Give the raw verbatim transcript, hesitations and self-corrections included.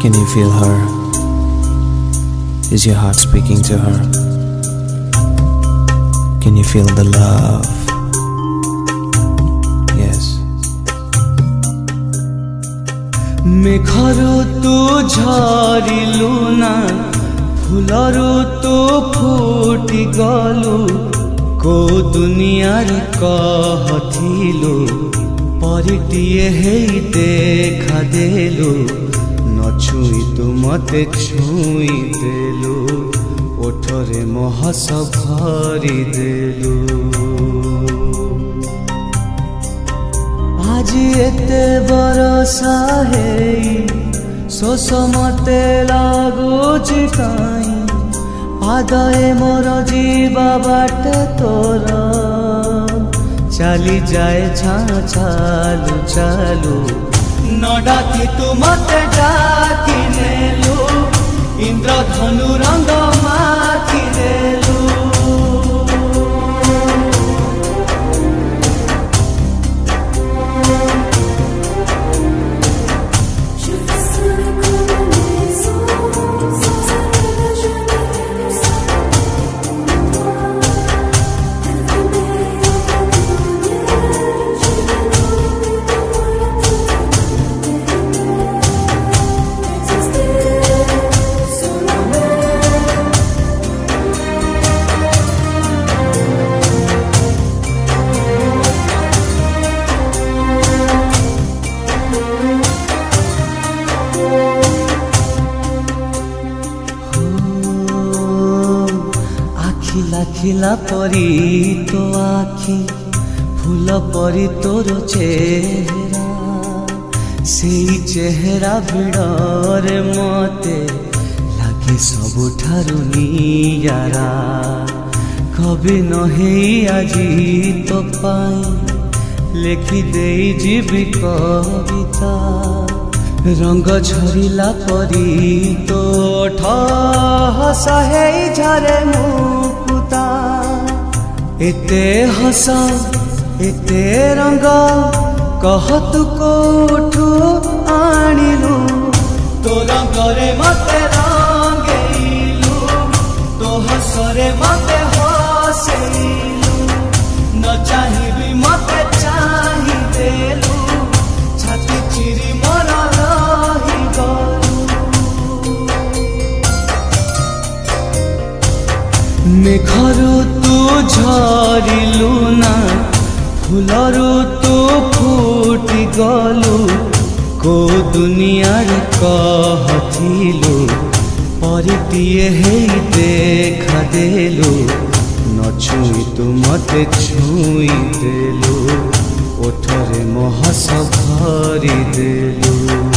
Can you feel her? Is your heart speaking to her? Can you feel the love? Yes. मेघरू तू झरिलु ना फुलरू तू फुटी गलु को दुनियार कहथिलु परिटिए हे देखा देलु न छुई तू मते छुई देलु ओठरे महस भरी देलु आज एते बरसा है शोष मते लगुची काई पादे मोर जीवा बाटे तोर चली जाए छा चालू चालू न डाकी तू मते डाकी नेलु इंद्रधनु रंग माखी देलु खिला खिला परी तो आखी फूल परी तोर चेहरा से चेहरा भिड़े मते लगे सबुठारु नियारा कभी नहे आजी तो पाई लेखि दे जीवी कविता रंग झरिला परी तो हसा है झरे मुकुता एते हस एते रंग कह तू कोठू आनिलु तो रंगरे मते रंगेलु तो हसरे मते हसेलु न चाहिबी मते चाहि देलु छाती चिरी मरा मेघरू तू झरिलु ना फुलरू तू फुटी गलु को दुनियार कहथिलु परिटिए हे देखा देलु न छुई तू मते छुई देलु ओठरे महस भरी देलु।